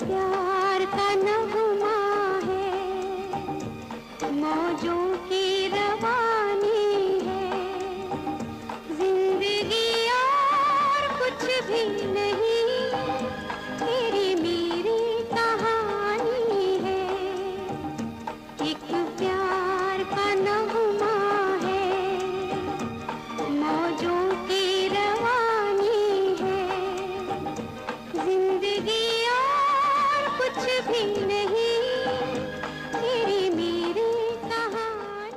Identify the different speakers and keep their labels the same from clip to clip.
Speaker 1: प्यार का नगमा है, मौजों की रवानी है, जिंदगी और कुछ भी नहीं, तेरी मेरी कहानी है। एक प्यार का नगमा है, मौजों की रवानी है, जिंदगी और कुछ भी नहीं, तेरी मेरी कहानी।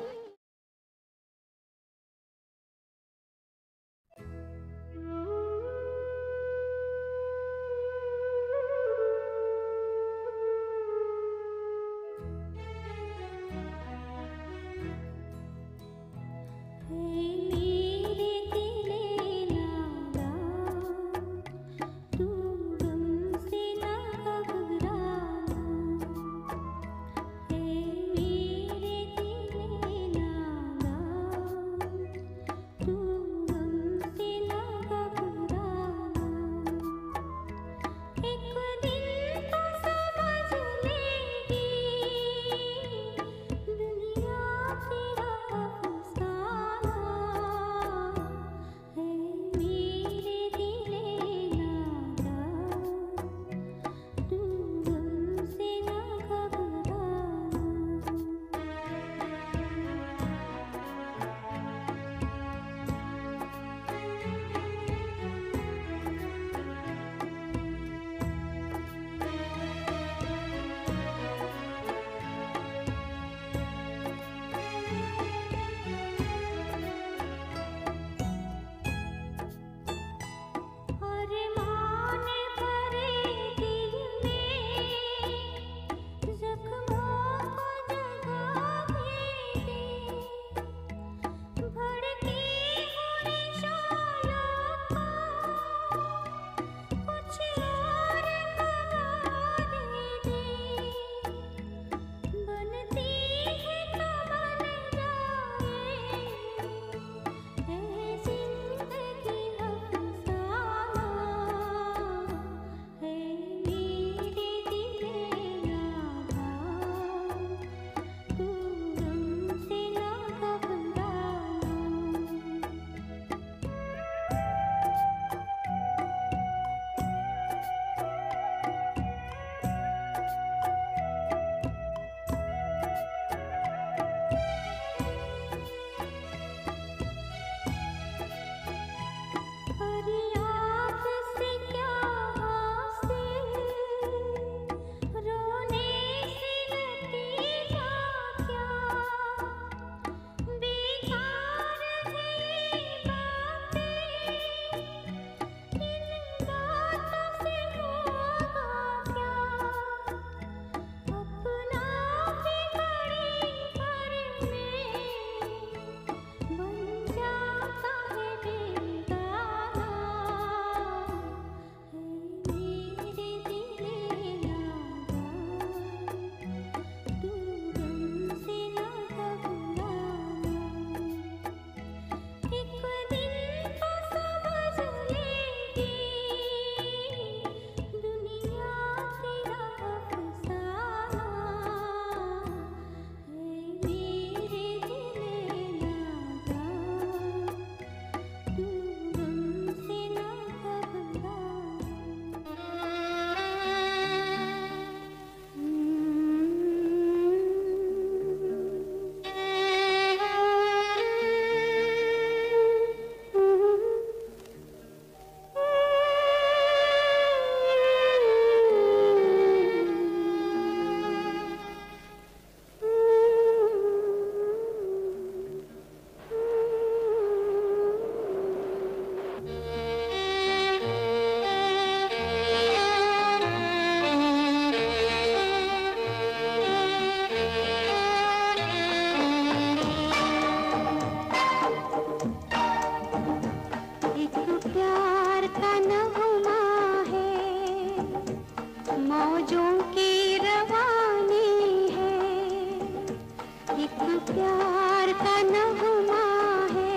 Speaker 1: प्यार का नगमा है,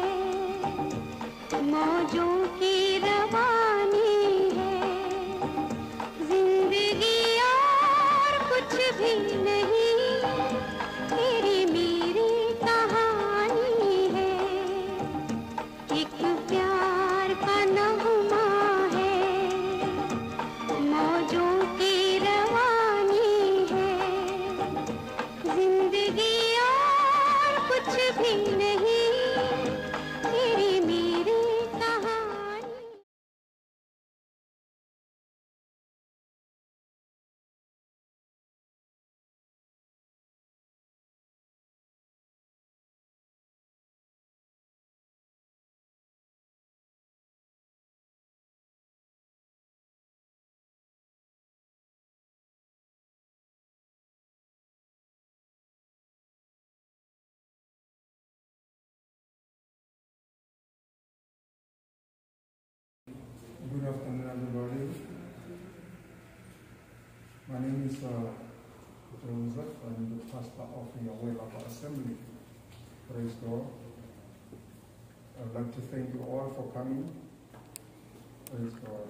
Speaker 1: मौजों की रवानी है, जिंदगी भी नहीं, तेरी मेरी कहानी है। एक प्यार का नगमा है, मौजों की रवानी है। जिंदगी और कुछ भी नहीं, तेरी मेरी कहानी।
Speaker 2: Good afternoon, everybody. My name is Joseph. I'm the pastor of the Siewdath Assembly. Praise God. I'd like to thank you all for coming. Praise God.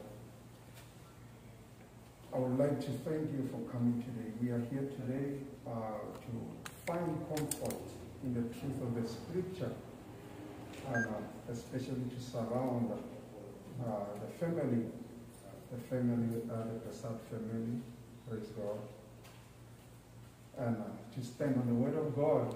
Speaker 2: I would like to thank you for coming today. We are here today to find comfort in the truth of the scripture, and especially to surround the family, the Persad family, praise God, and to stand on the word of God,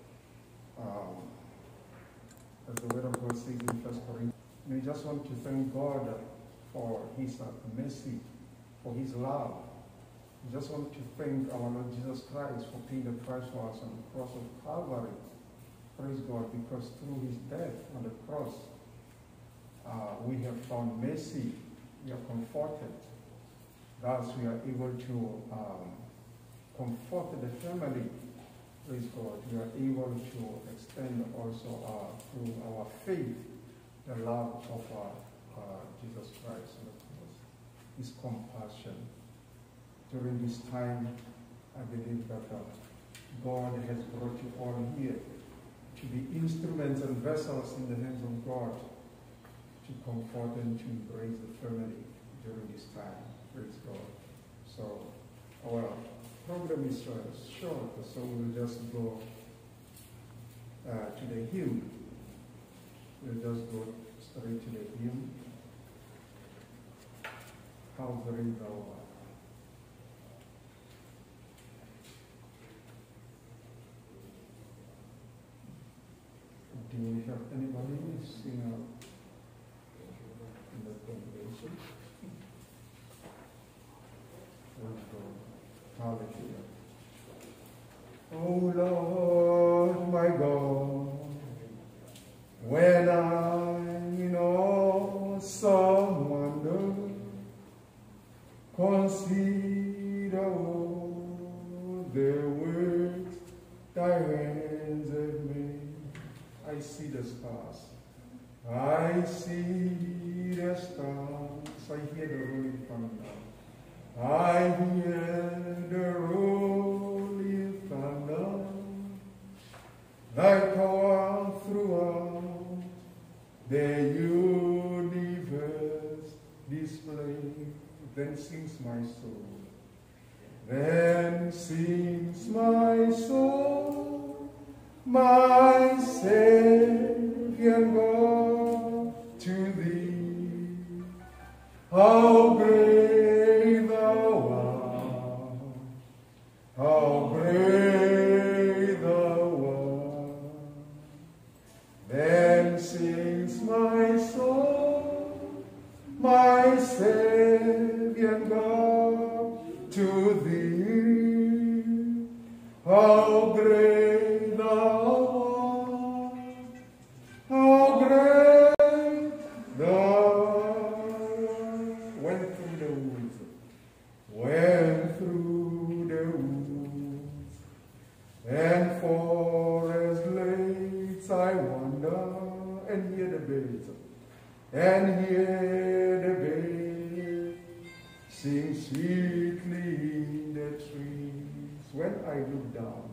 Speaker 2: as the word of God says in 1 Corinthians. We just want to thank God for his mercy, for his love. We just want to thank our Lord Jesus Christ for paying the price for us on the cross of Calvary, praise God, because through his death on the cross, we have found mercy, we are comforted. Thus, we are able to comfort the family, praise God. We are able to extend also through our faith the love of Jesus Christ on the cross, his compassion. During this time, I believe that God has brought you all here to be instruments and vessels in the hands of God, to comfort and to embrace the family during this time. Praise God. So our program is short, so we'll just go to the hymn. We'll just go straight to the hymn. How great thou art. Do we have anybody sing out in the congregation? Hallelujah. Oh Lord, my God, when I in awesome wonder consider all the works thy hands have made, I see the stars. I see the stars. I hear the rolling thunder. I hear the rolling thunder. Thy power throughout the universe displayed. Then sings my soul. Then sings my soul, my Savior God, to thee. How great thou art, how great thou art. Then sings my soul, my Savior God, to thee. How great thou art, how great thou went through the woods, went through the woods, and forest glades I wander, and hear the birds, and hear the birds sing sweetly in the trees. When I look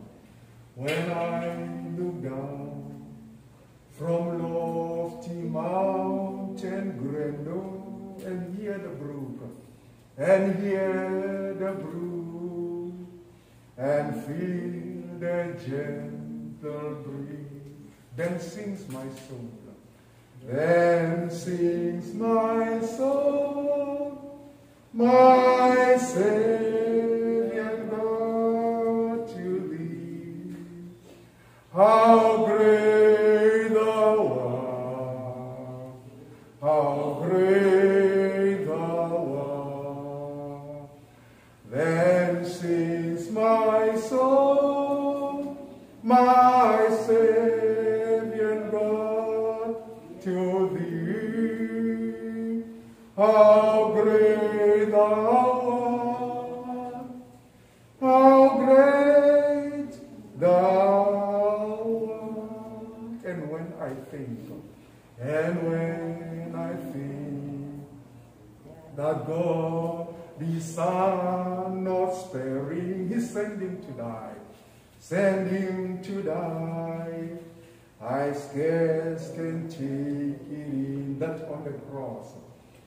Speaker 2: down from lofty mountain grandeur, and hear the brook, and feel the gentle breeze. Then sings my soul. Then sings my soul, my Savior God, to thee. How great thou art, how great thou art. Then sings my soul, my Savior God, to thee. How great thou art, how great thou art. And when I think that God, the Son not sparing, He sent Him to die, I scarce can take it in. That on the cross,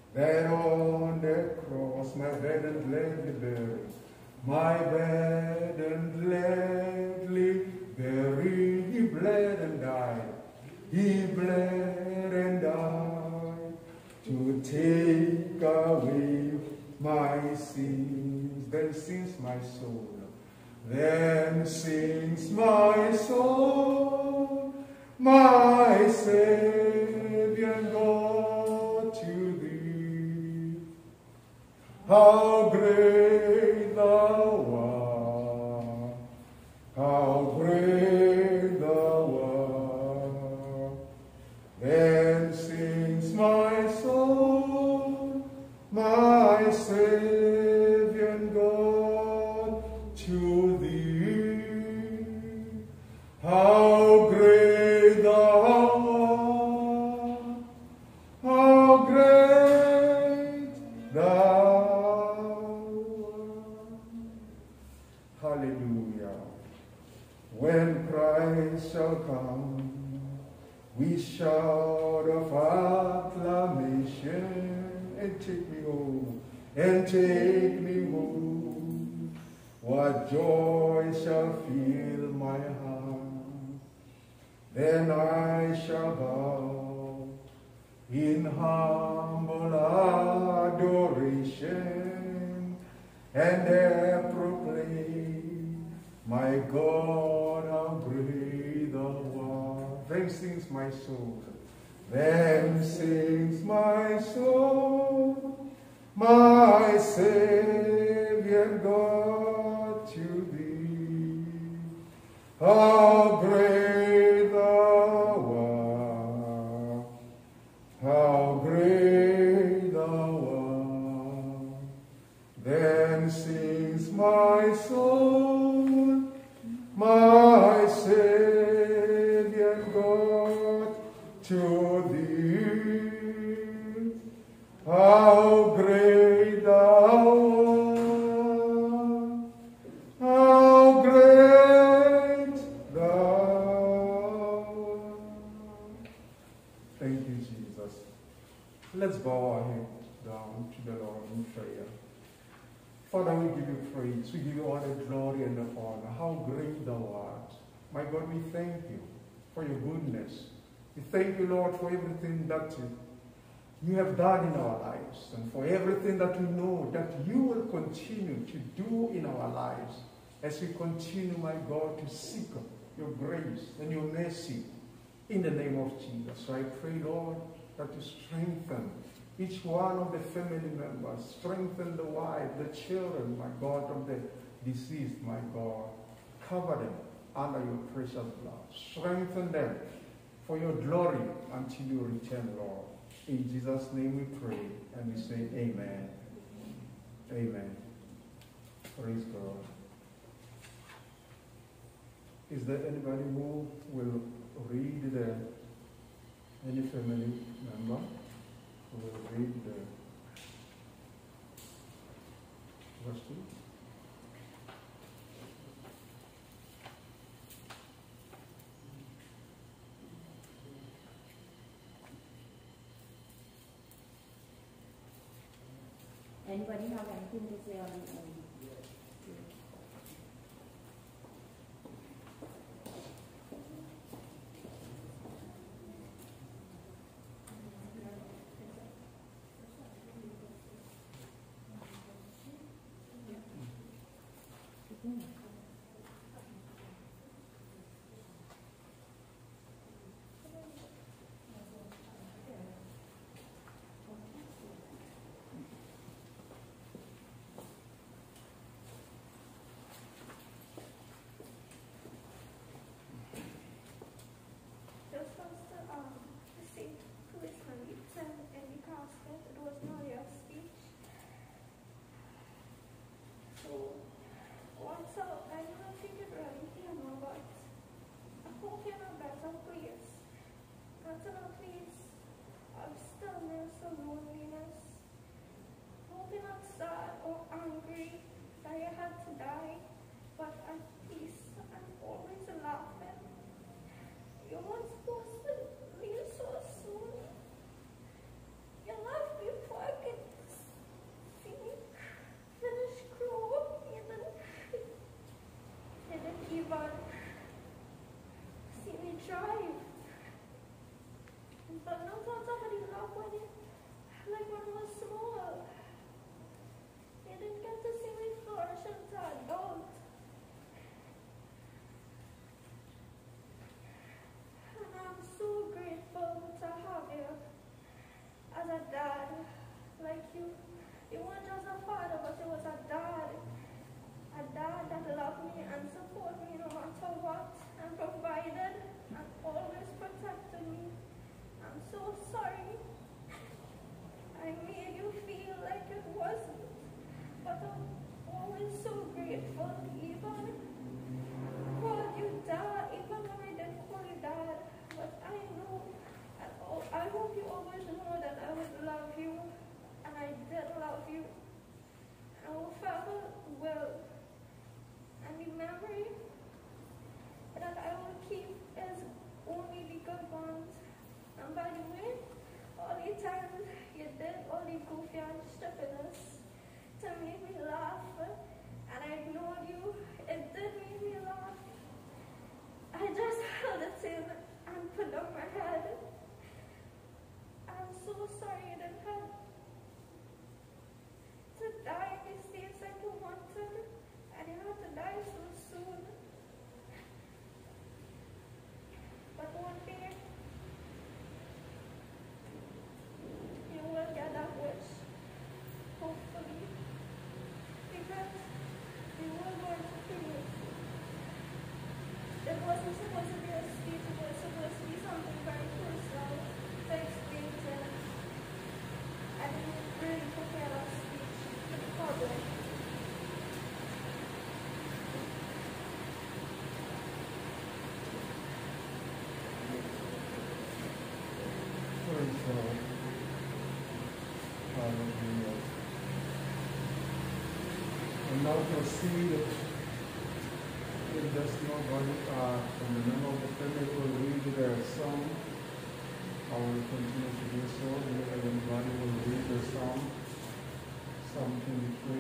Speaker 2: my burden gladly bearing, my burden gladly bearing, He bled and died, to take away my sins. Then sings my soul, then sings my soul, my Savior God, to thee. How great thou art, how great thou art. Then sings my soul, my Savior God, to thee. How great thou art, how great thou art. Hallelujah. When Christ shall come, we shout of acclamation, and take me home, and take me home. What joy shall fill my heart? Then I shall bow in humble adoration, and there proclaim, my God, how great thou art. Then sings my soul, then sings my soul, my Savior God, to thee. How great thou art, how great thou art. Then sings my soul, my Savior God, to thee. How great thou art, how great thou art. Thank you, Jesus. Let's bow our head down to the Lord in prayer. Father, we give you praise. We give you all the glory and the honor. How great thou art. My God, we thank you for your goodness. We thank you, Lord, for everything that you have done in our lives, and for everything that we know that you will continue to do in our lives as we continue, my God, to seek your grace and your mercy in the name of Jesus. So I pray, Lord, that you strengthen each one of the family members, strengthen the wife, the children, my God, of the deceased, my God. Cover them under your precious blood. Strengthen them for your glory until you return, Lord. In Jesus' name we pray, and we say amen. Amen. Praise God. Is there anybody who will read any family member who will read the verse 2?
Speaker 3: Anybody have anything to say on had to die, but at peace and always laughing. You weren't supposed to leave so soon. You left before I could finish grow. You didn't even see me drive. But no one somebody loved when it, like when I was small. You didn't get to see me flourish until adult. And I'm so grateful to have you as a dad. Like you weren't just a father, but you was a dad. A dad that loved me and supported me no matter what, and provided and always protected me. I'm so sorry. I made you feel like it wasn't, but I'm always so grateful. Even called you dad, even when I didn't call you dad. But I know, I hope you always know that I would love you, and I did love you. I will forever will. And the memory that I will keep is only the good ones. And by the way, all the times you did all the goofy and stupidness to make me laugh, and I ignored you, it did make me laugh. I just held it in and put up my head. I'm so sorry you didn't have to die in the states like you wanted, and you had to die so soon. But one day, you will get that wish, hopefully, because you were going to finish. It wasn't supposed to be a speech, it was supposed to be something very personal to explain to them. I didn't really prepare a speech to the public.
Speaker 2: Praise God. Hallelujah. And now proceed. If there's nobody from the member of the family will read their song, I will continue to do so. If everybody will read their song, Psalm 23.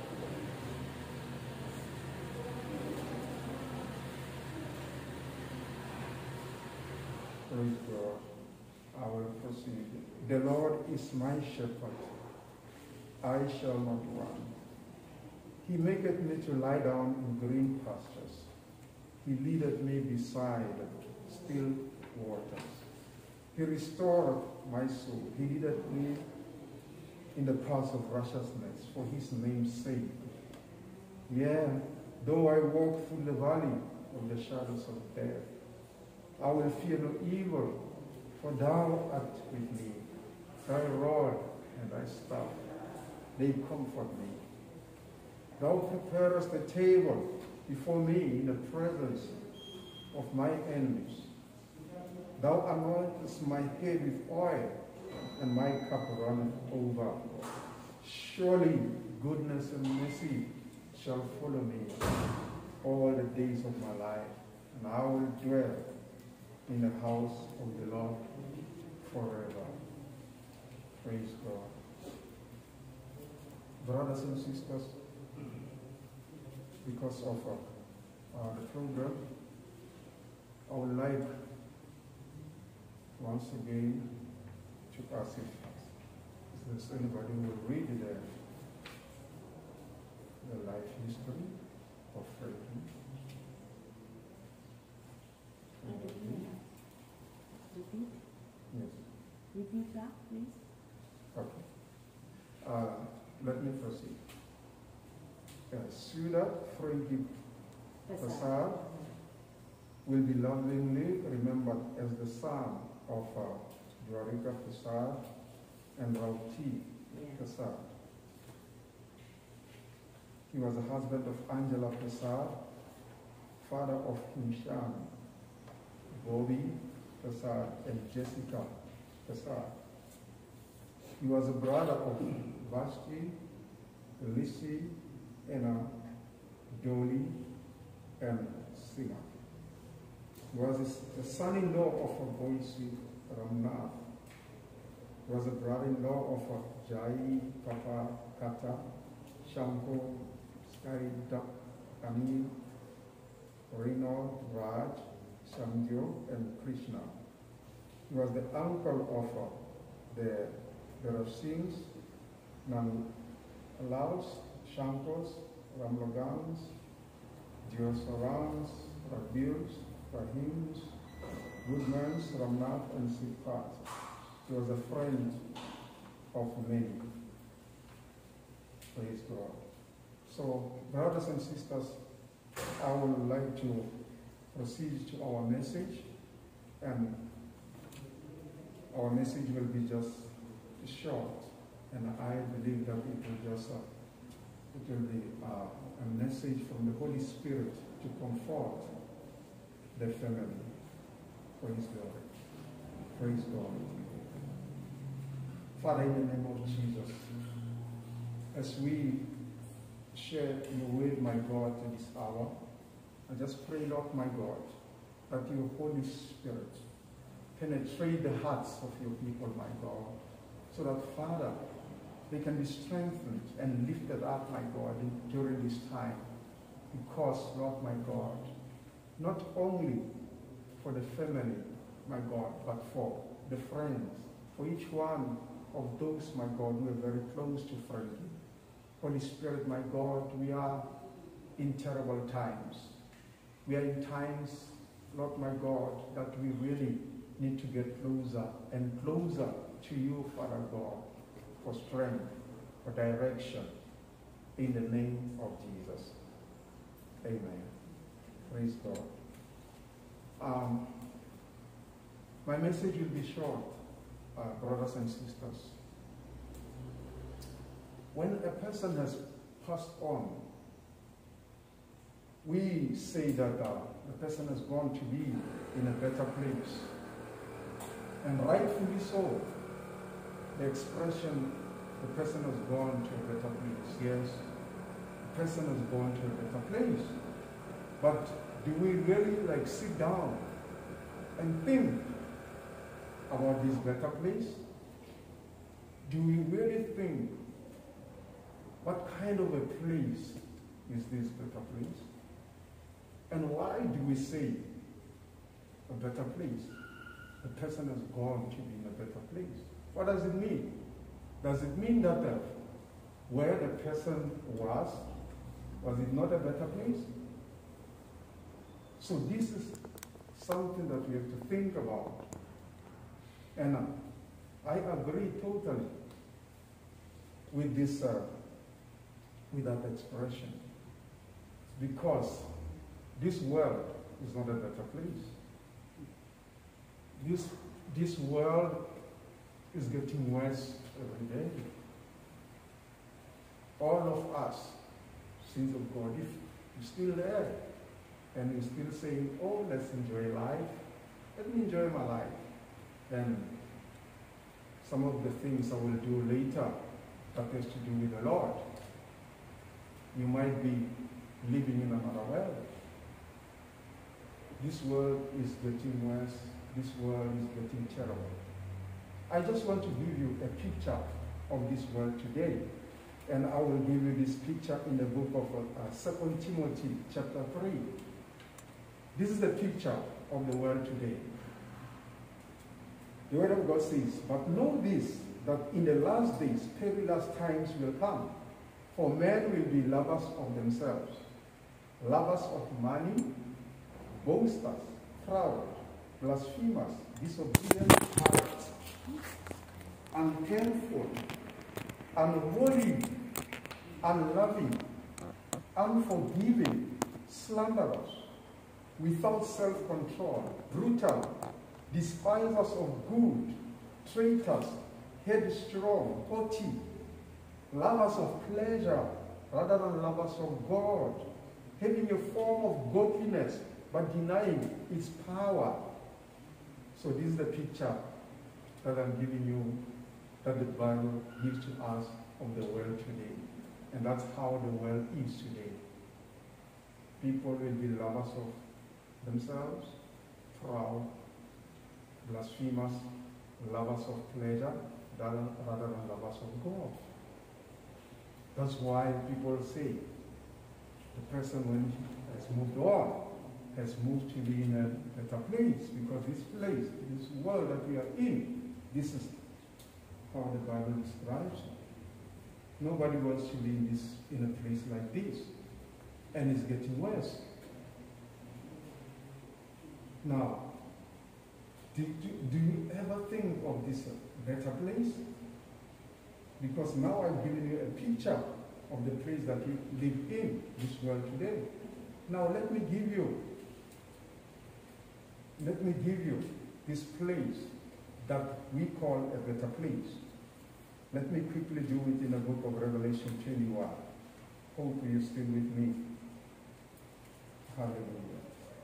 Speaker 2: Praise God. I will proceed. The Lord is my shepherd. I shall not want. He maketh me to lie down in green pastures. He leadeth me beside still waters. He restoreth my soul. He leadeth me in the paths of righteousness for his name's sake. Yea, though I walk through the valley of the shadows of death, I will fear no evil, for thou art with me. Thy rod and thy staff, they comfort me. Thou preparest a table before me in the presence of my enemies. Thou anointest my head with oil, and my cup runneth over. Surely goodness and mercy shall follow me all the days of my life, and I will dwell in the house of the Lord forever. Praise God. Brothers and sisters, because of the program, I would like once again to ask if there's anybody who will read the life history of Franklin.
Speaker 4: Repeat?
Speaker 2: Yes.
Speaker 4: Repeat that, please.
Speaker 2: Okay. Let me proceed. Siewdath Persad will be lovingly remembered as the son of Persad and Rauti Persad. He was the husband of Angela Persad, father of Himsham, Bobby Persad, and Jessica Persad. He was a brother of Vashti, Lissi, Enna, Dolly, and Sima. He was the son-in-law of a Boise Ramnath. He was a brother-in-law of a Jai Papa Kata, Shampo, Sky Anil, Reno, Raj, Shamjo, and Krishna. He was the uncle of the Sings, Nanglaus, Shampos, Ramlogans, Diosarans, Rabirs, Rahims, Goodmans, Ramnath, and Siewdath. He was a friend of many. Praise God. So, brothers and sisters, I would like to proceed to our message, and our message will be just short, and I believe that it will be a message from the Holy Spirit to comfort the family. Praise God. Praise God. Father, in the name of Jesus, as we share your word, my God, in this hour, I just pray, Lord, my God, that your Holy Spirit penetrate the hearts of your people, my God, so that, Father, they can be strengthened and lifted up, my God, during this time. Because, Lord, my God, not only for the family, my God, but for the friends, for each one of those, my God, who are very close to friendly. Holy Spirit, my God, we are in terrible times. We are in times, Lord, my God, that we really need to get closer and closer to you, Father God, for strength, for direction, in the name of Jesus. Amen. Praise God. My message will be short, brothers and sisters. When a person has passed on, we say that the person has gone to be in a better place. And rightfully so. The expression, the person has gone to a better place. Yes, the person has gone to a better place. But do we really sit down and think about this better place? Do we really think, what kind of a place is this better place? And why do we say a better place? The person has gone to be in a better place. What does it mean? Does it mean that where the person was it not a better place? So this is something that we have to think about. And I agree totally with this, with that expression, because this world is not a better place. This world is getting worse every day. All of us, sins of God, if you're still there and you're still saying, oh, let's enjoy life, let me enjoy my life, then some of the things I will do later that has to do with the Lord, you might be living in another world. This world is getting worse. This world is getting terrible. I just want to give you a picture of this world today. And I will give you this picture in the book of 2 Timothy chapter 3. This is the picture of the world today. The word of God says, but know this, that in the last days, perilous times will come. For men will be lovers of themselves, lovers of money, boasters, proud, blasphemers, disobedient hearts, unfaithful, unholy, unloving, unforgiving, slanderers, without self-control, brutal, despisers of good, traitors, headstrong, haughty, lovers of pleasure rather than lovers of God, having a form of godliness but denying its power. So this is the picture that I'm giving you, that the Bible gives to us of the world today. And that's how the world is today. People will be lovers of themselves, proud, blasphemous, lovers of pleasure rather than lovers of God. That's why people say the person, when he has moved on, has moved to be in a better place, because this place, this world that we are in, this is how the Bible describes it. Nobody wants to be in a place like this, and it's getting worse. Now, do you ever think of this better place? Because now I've given you a picture of the place that you live in, this world today. Now let me give you this place that we call a better place. Let me quickly do it in the book of Revelation 21. Hope you're still with me. Hallelujah.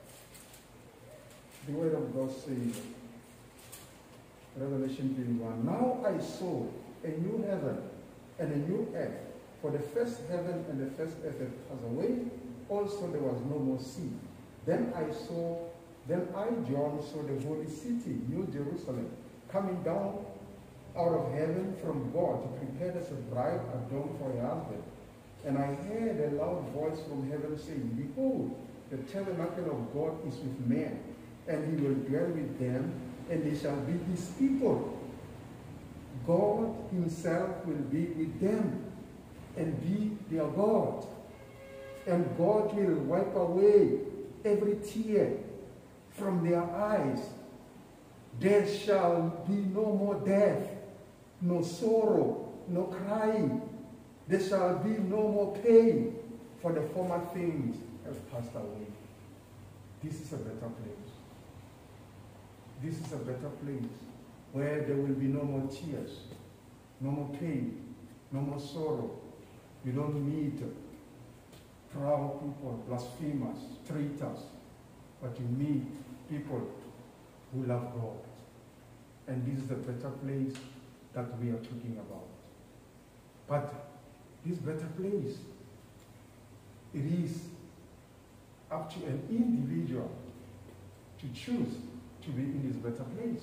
Speaker 2: The word of God says, Revelation 21, now I saw a new heaven and a new earth, for the first heaven and the first earth had passed away, also there was no more sea. Then I, John, saw the holy city, New Jerusalem, coming down out of heaven from God, to prepare as a bride adorned for her husband. And I heard a loud voice from heaven saying, behold, the tabernacle of God is with men, and he will dwell with them, and they shall be his people. God himself will be with them and be their God. And God will wipe away every tear from their eyes. There shall be no more death, no sorrow, no crying. There shall be no more pain, for the former things have passed away. This is a better place. This is a better place where there will be no more tears, no more pain, no more sorrow. You don't meet proud people, blasphemers, traitors, but you meet people who love God. And this is the better place that we are talking about. But this better place, it is up to an individual to choose to be in this better place.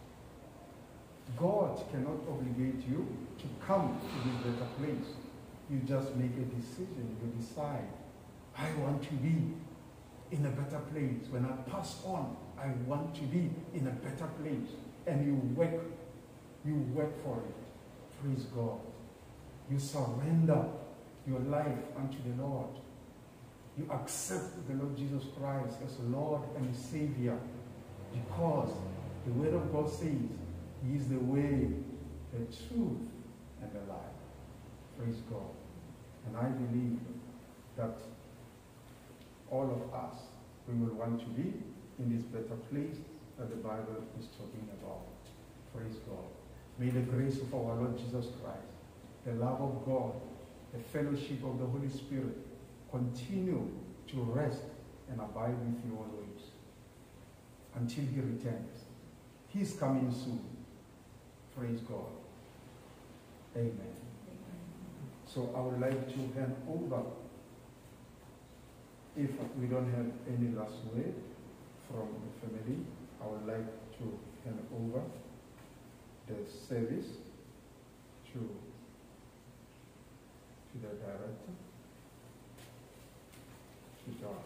Speaker 2: God cannot obligate you to come to this better place. You just make a decision. You decide, I want to be in a better place. When I pass on, I want to be in a better place. And you work for it. Praise God. You surrender your life unto the Lord. You accept the Lord Jesus Christ as Lord and Savior, because the Word of God says He is the way, the truth, and the life. Praise God. And I believe that all of us, we will want to be in this better place that the Bible is talking about. Praise God. May the grace of our Lord Jesus Christ, the love of God, the fellowship of the Holy Spirit continue to rest and abide with you always until He returns. He is coming soon. Praise God. Amen. So I would like to hand over, if we don't have any last word from the family, I would like to hand over the service to the director, to Josh.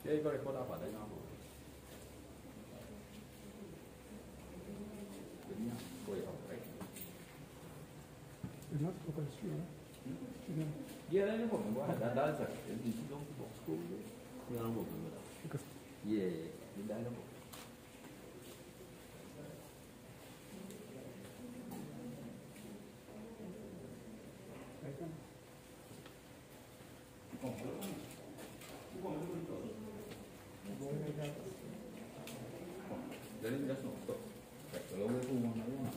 Speaker 5: 이거 레코더 받아요. 그냥 거의 없어요.
Speaker 2: Not open street.
Speaker 5: 얘는 보면 뭐 나서 여기 시동 보고 그냥 보는 거다. 예, 나는 뭐. 내리는 데는 없어. 여기 보면 나오나.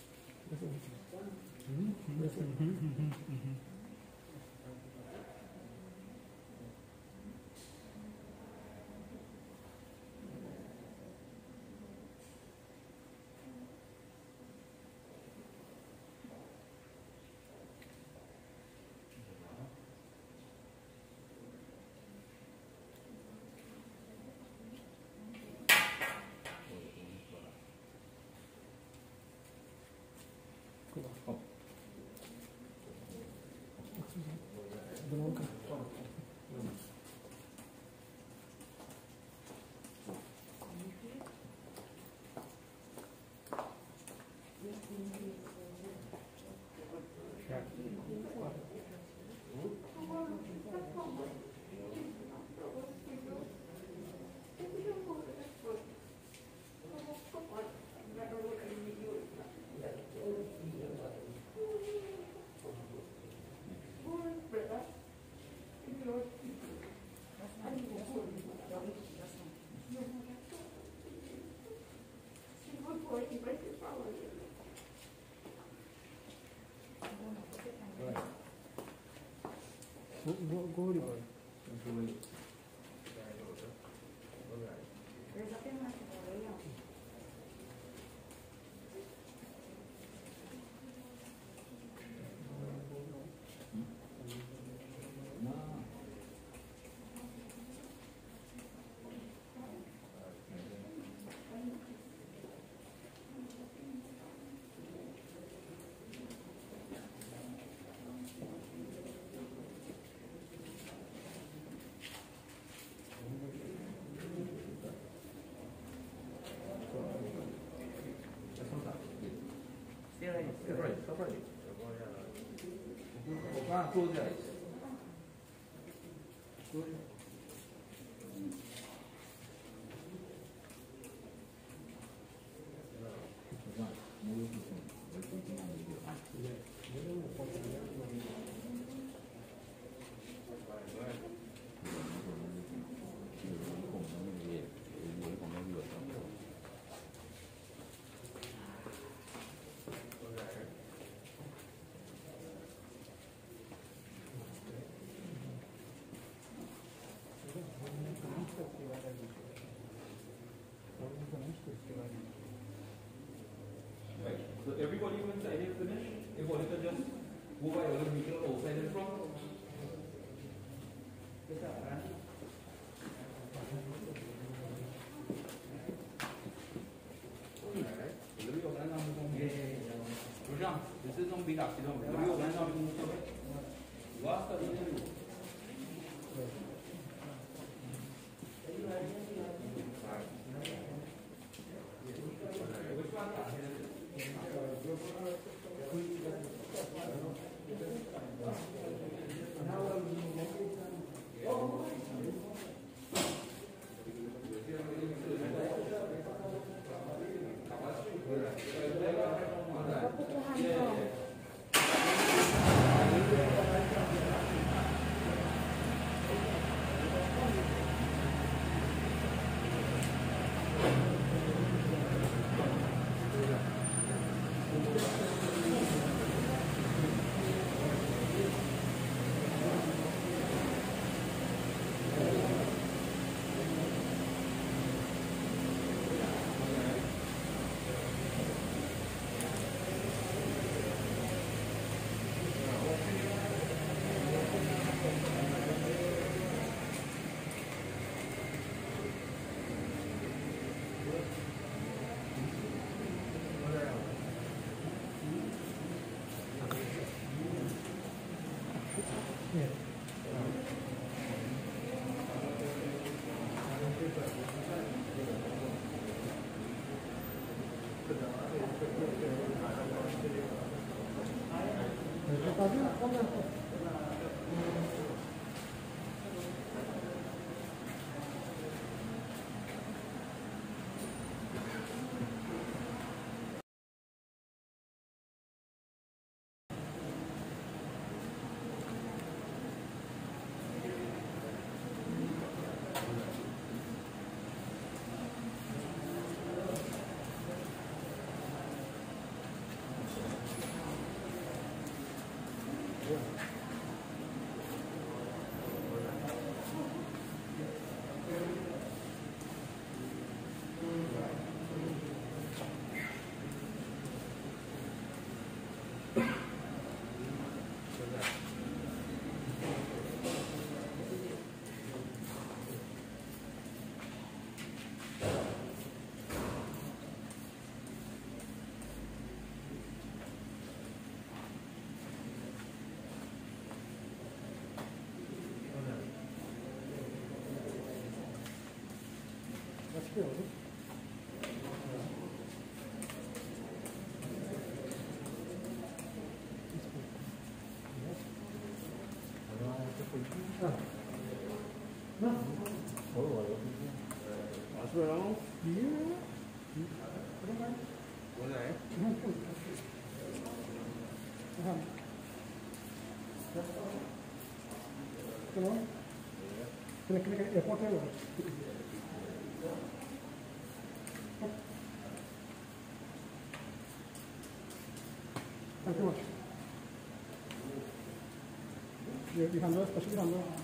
Speaker 5: Separate. Close your eyes. So everybody who inside here finish, everybody can just go by other meter outside and front. This is some big accident. You organize how to move away. You are studying. Which one?
Speaker 6: Thank you much. You handle it, especially handle it.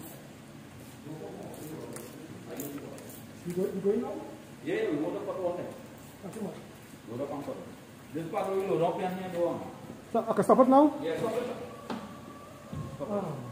Speaker 6: You going now?
Speaker 5: Yeah, we go to Patu.
Speaker 6: Thank you much.
Speaker 5: Go to Pangkot. This part we will drop in here doang.
Speaker 6: So, okay, stop it now?
Speaker 5: Yeah, stop it. Stop it.
Speaker 6: Ah.